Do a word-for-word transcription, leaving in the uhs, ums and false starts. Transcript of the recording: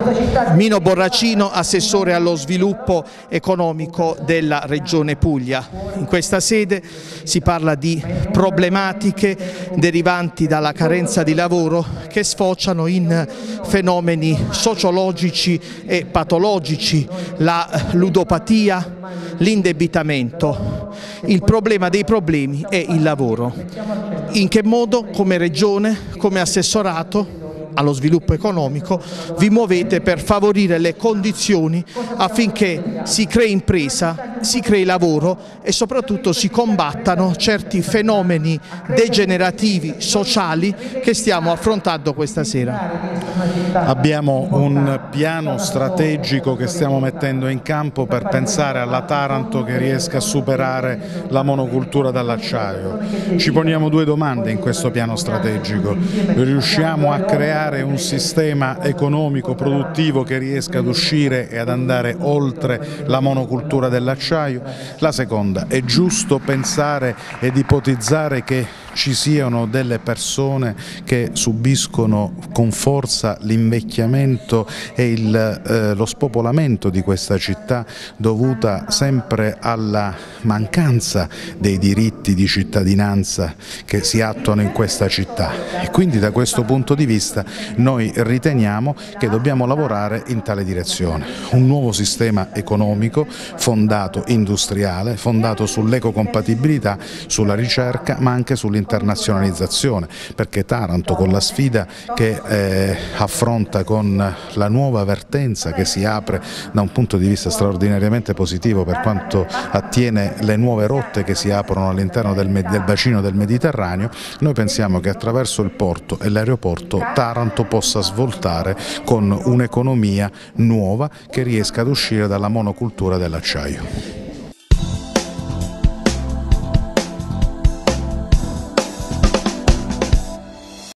Mino Borracino, assessore allo sviluppo economico della Regione Puglia. In questa sede si parla di problematiche derivanti dalla carenza di lavoro che sfociano in fenomeni sociologici e patologici, la ludopatia, l'indebitamento. Il problema dei problemi è il lavoro. In che modo, come Regione, come assessorato allo sviluppo economico, vi muovete per favorire le condizioni affinché si crei impresa, si crei lavoro e soprattutto si combattano certi fenomeni degenerativi sociali che stiamo affrontando questa sera? Abbiamo un piano strategico che stiamo mettendo in campo per pensare alla Taranto che riesca a superare la monocultura dell'acciaio. Ci poniamo due domande in questo piano strategico: riusciamo a creare un sistema economico produttivo che riesca ad uscire e ad andare oltre la monocultura dell'acciaio? La seconda: è giusto pensare ed ipotizzare che ci siano delle persone che subiscono con forza l'invecchiamento e il, eh, lo spopolamento di questa città dovuta sempre alla mancanza dei diritti di cittadinanza che si attuano in questa città, e quindi da questo punto di vista noi riteniamo che dobbiamo lavorare in tale direzione. Un nuovo sistema economico fondato industriale, fondato sull'ecocompatibilità, sulla ricerca ma anche sull'internazionalizzazione, perché Taranto, con la sfida che eh, affronta, con la nuova vertenza che si apre da un punto di vista straordinariamente positivo per quanto attiene le nuove rotte che si aprono all'interno del, del bacino del Mediterraneo, noi pensiamo che attraverso il porto e l'aeroporto Taranto possa svoltare con un'economia nuova che riesca ad uscire dalla monocultura dell'acciaio.